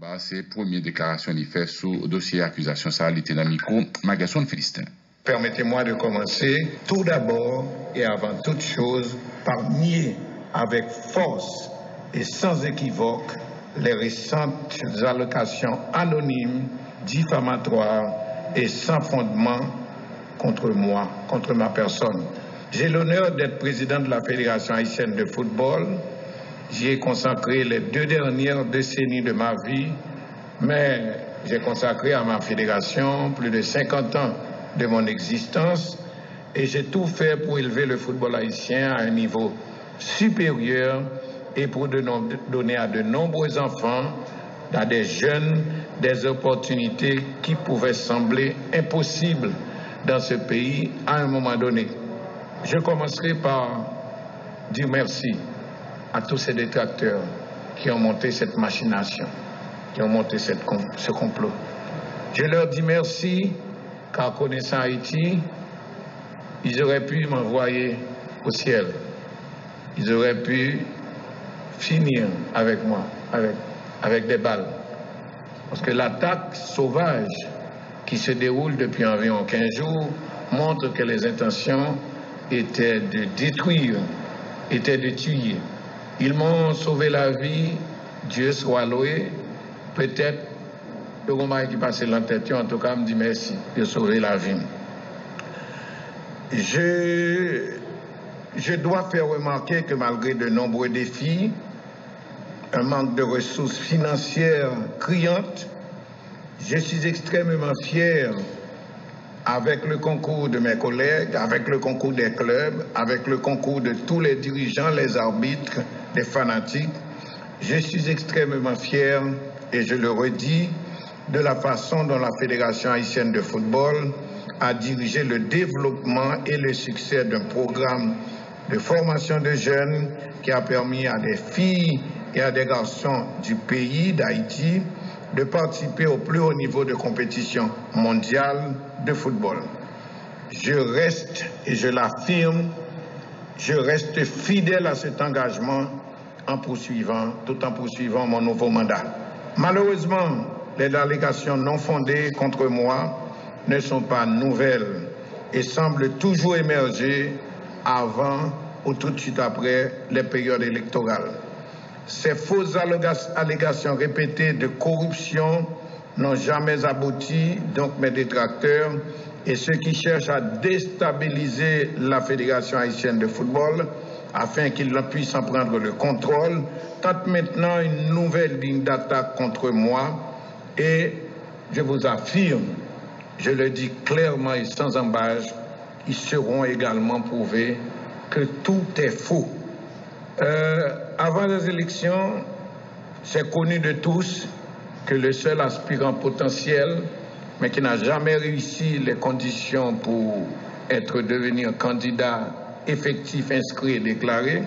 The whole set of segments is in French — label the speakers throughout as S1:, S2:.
S1: C'est la première déclaration qu'il fait sur le dossier d'accusation. Ça a été dans le micro. Magason Philistin.
S2: Permettez-moi de commencer tout d'abord et avant toute chose par nier avec force et sans équivoque les récentes allocations anonymes, diffamatoires et sans fondement contre moi, contre ma personne. J'ai l'honneur d'être président de la Fédération haïtienne de football. J'y ai consacré les 2 dernières décennies de ma vie, mais j'ai consacré à ma fédération plus de 50 ans de mon existence et j'ai tout fait pour élever le football haïtien à un niveau supérieur et pour donner à de nombreux enfants, à des jeunes, des opportunités qui pouvaient sembler impossibles dans ce pays à un moment donné. Je commencerai par dire merci à tous ces détracteurs qui ont monté cette machination, qui ont monté ce complot. Je leur dis merci, car connaissant Haïti, ils auraient pu m'envoyer au ciel. Ils auraient pu finir avec moi, avec des balles. Parce que l'attaque sauvage qui se déroule depuis environ 15 jours montre que les intentions étaient de détruire, étaient de tuer. Ils m'ont sauvé la vie, Dieu soit loué. Peut-être le moment qui passe l'entêtion, en tout cas, me dit merci de sauver la vie. Je dois faire remarquer que malgré de nombreux défis, un manque de ressources financières criantes, je suis extrêmement fier, avec le concours de mes collègues, avec le concours des clubs, avec le concours de tous les dirigeants, les arbitres, les fanatiques, je suis extrêmement fier, et je le redis, de la façon dont la Fédération haïtienne de football a dirigé le développement et le succès d'un programme de formation de jeunes qui a permis à des filles et à des garçons du pays d'Haïti de participer au plus haut niveau de compétition mondiale de football. Je reste, et je l'affirme, je reste fidèle à cet engagement tout en poursuivant mon nouveau mandat. Malheureusement, les allégations non fondées contre moi ne sont pas nouvelles et semblent toujours émerger avant ou tout de suite après les périodes électorales. Ces fausses allégations répétées de corruption n'ont jamais abouti, donc mes détracteurs et ceux qui cherchent à déstabiliser la Fédération haïtienne de football afin qu'ils puissent en prendre le contrôle, tentent maintenant une nouvelle ligne d'attaque contre moi et je vous affirme, je le dis clairement et sans embâche, ils seront également prouvés que tout est faux. Avant les élections, c'est connu de tous que le seul aspirant potentiel, mais qui n'a jamais réussi les conditions pour devenir candidat effectif, inscrit et déclaré,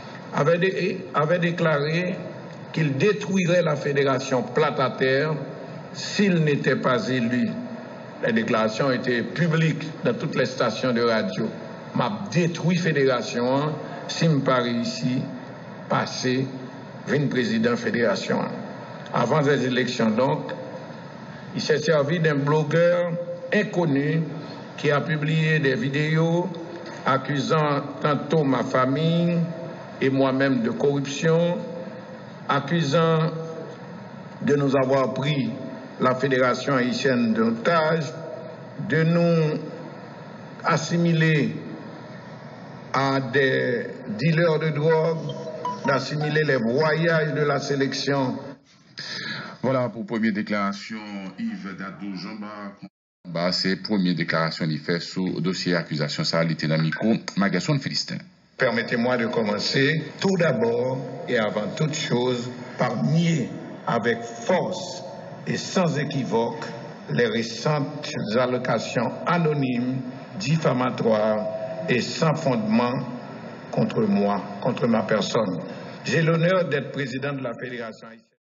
S2: avait déclaré qu'il détruirait la fédération plate à terre s'il n'était pas élu. Les déclarations étaient publiques dans toutes les stations de radio. M'a détruit fédération si je pas réussi passer 20 présidents fédération. Avant les élections donc, il s'est servi d'un blogueur inconnu qui a publié des vidéos accusant tantôt ma famille et moi-même de corruption, accusant de nous avoir pris la Fédération haïtienne d'otages, de nous assimiler à des dealers de drogue, d'assimiler les voyages de la sélection.
S1: Voilà pour première déclaration, Yves Dadou Jamba. C'est la première déclaration qu'il fait sur le dossier d'accusation. Ça a été dans le micro. Magason Philistin.
S2: Permettez-moi de commencer tout d'abord et avant toute chose par nier avec force et sans équivoque les récentes allocations anonymes, diffamatoires et sans fondement contre moi, contre ma personne. J'ai l'honneur d'être président de la Fédération haïtienne.